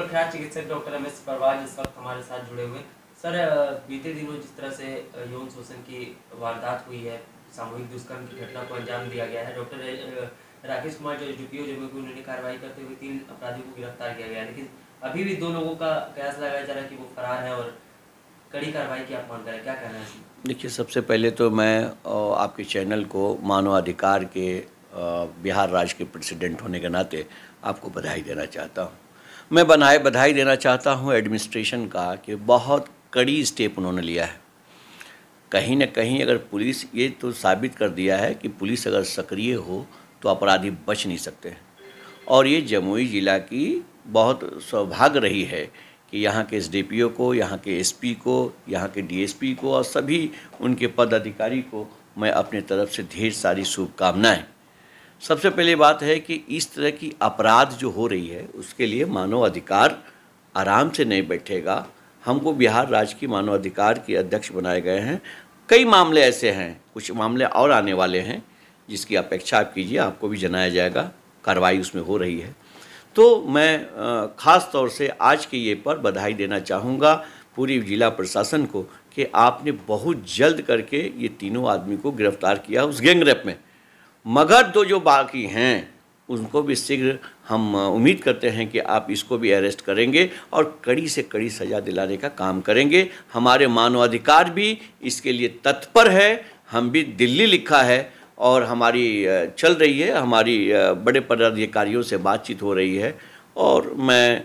प्रख्यात चिकित्सक doctor MS. परवाज इस वक्त हमारे साथ जुड़े हुए। सर, बीते दिनों जिस तरह से यौन शोषण की वारदात हुई है, सामूहिक दुष्कर्म की घटना को अंजाम दिया गया है, डॉक्टर राकेश कुमार जो एसडीपीओ जब उन्होंने कार्रवाई करते हुए 3 अपराधियों को गिरफ्तार किया गया, लेकिन अभी भी 2 लोगों का कयास लगाया जा रहा है कि वो फरार है और कड़ी कार्रवाई की आप मांग करें, क्या कहना है इसमें? देखिए, सबसे पहले तो मैं आपके चैनल को मानवाधिकार के बिहार राज्य के प्रेसिडेंट होने के नाते आपको बधाई देना चाहता हूँ। मैं बधाई देना चाहता हूँ एडमिनिस्ट्रेशन का कि बहुत कड़ी स्टेप उन्होंने लिया है। कहीं न कहीं अगर पुलिस ये तो साबित कर दिया है कि पुलिस अगर सक्रिय हो तो अपराधी बच नहीं सकते हैं। और ये जमुई ज़िला की बहुत सौभाग्य रही है कि यहाँ के एसडीपीओ को, यहाँ के एसपी को, यहाँ के डीएसपी को और सभी उनके पदाधिकारी को मैं अपने तरफ से ढेर सारी शुभकामनाएं। सबसे पहले बात है कि इस तरह की अपराध जो हो रही है उसके लिए मानव अधिकार आराम से नहीं बैठेगा। हमको बिहार राज्य की मानव अधिकार के अध्यक्ष बनाए गए हैं। कई मामले ऐसे हैं, कुछ मामले और आने वाले हैं जिसकी अपेक्षा आप कीजिए, आपको भी जनाया जाएगा, कार्रवाई उसमें हो रही है। तो मैं ख़ास तौर से आज के ये पर बधाई देना चाहूँगा पूरी जिला प्रशासन को कि आपने बहुत जल्द करके ये तीनों आदमी को गिरफ्तार किया उस गैंगरेप में। मगर तो जो बाकी हैं उनको भी शीघ्र हम उम्मीद करते हैं कि आप इसको भी अरेस्ट करेंगे और कड़ी से कड़ी सज़ा दिलाने का काम करेंगे। हमारे मानवाधिकार भी इसके लिए तत्पर है। हम भी दिल्ली लिखा है और हमारी चल रही है, हमारी बड़े पदाधिकारियों से बातचीत हो रही है और मैं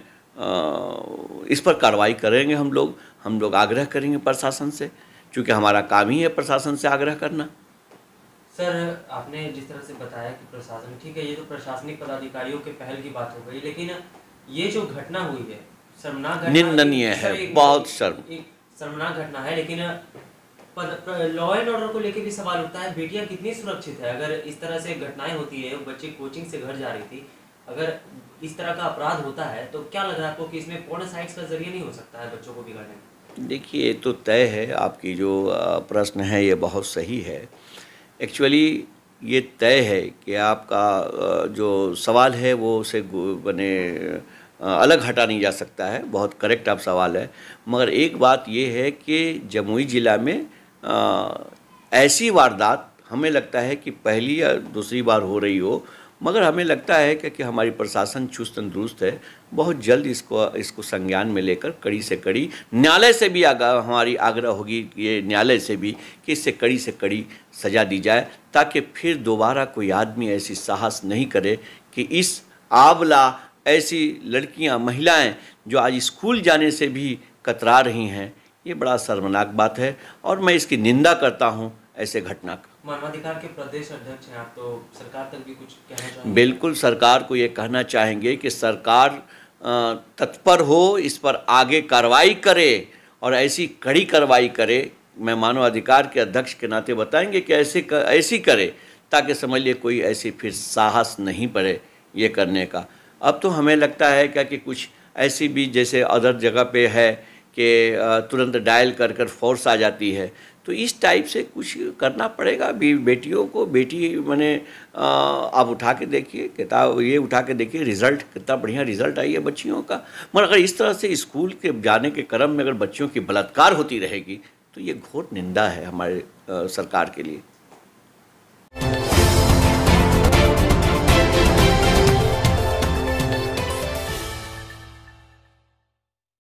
इस पर कार्रवाई करेंगे। हम लोग आग्रह करेंगे प्रशासन से, क्योंकि हमारा काम ही है प्रशासन से आग्रह करना। सर, आपने जिस तरह से बताया कि प्रशासन, ठीक है, ये तो प्रशासनिक पदाधिकारियों के पहल की बात हो गई, लेकिन ये जो घटना हुई है शर्मनाक घटना, निंदनीय है, बहुत शर्मनाक घटना है, लेकिन लॉ एंड ऑर्डर को लेके भी सवाल उठता है। बेटियां कितनी सुरक्षित है? अगर इस तरह से घटनाएं होती है, बच्चे कोचिंग से घर जा रही थी, अगर इस तरह का अपराध होता है तो क्या लग रहा है आपको कि इसमें पोर्न साइट्स का जरिए नहीं हो सकता है बच्चों को बिगाड़ने में? देखिए, ये तो तय है, आपकी जो प्रश्न है ये बहुत सही है। एक्चुअली ये तय है कि आपका जो सवाल है वो उसे बने अलग हटा नहीं जा सकता है। बहुत करेक्ट आप सवाल है। मगर एक बात ये है कि जमुई ज़िला में ऐसी वारदात हमें लगता है कि पहली या दूसरी बार हो रही हो, मगर हमें लगता है कि हमारी प्रशासन चुस्त दुरुस्त है। बहुत जल्द इसको संज्ञान में लेकर कड़ी से कड़ी, न्यायालय से भी हमारी आग्रह होगी, ये न्यायालय से भी, कि इससे कड़ी से कड़ी सज़ा दी जाए, ताकि फिर दोबारा कोई आदमी ऐसी साहस नहीं करे कि इस आंवला ऐसी लड़कियां, महिलाएं जो आज स्कूल जाने से भी कतरा रही हैं। ये बड़ा शर्मनाक बात है और मैं इसकी निंदा करता हूं ऐसे घटना का। मानवाधिकार के प्रदेश अध्यक्ष हैं आप, तो सरकार तक भी कुछ कहना चाहेंगे? बिल्कुल, सरकार को ये कहना चाहेंगे कि सरकार तत्पर हो, इस पर आगे कार्रवाई करे और ऐसी कड़ी कार्रवाई करे। मैं मानवाधिकार के अध्यक्ष के नाते बताएंगे कि ऐसी करे ताकि समझ लिए कोई ऐसी फिर साहस नहीं पड़े ये करने का। अब तो हमें लगता है क्या कि कुछ ऐसी भी जैसे अदर जगह पे है कि तुरंत डायल कर फोर्स आ जाती है, तो इस टाइप से कुछ करना पड़ेगा भी बेटियों को। बेटी मैंने आप उठा के देखिए, किताब ये उठा के देखिए, रिज़ल्ट कितना बढ़िया रिज़ल्ट आई है बच्चियों का। मगर अगर इस तरह से स्कूल के जाने के क्रम में अगर बच्चियों की बलात्कार होती रहेगी तो ये घोर निंदा है हमारे सरकार के लिए।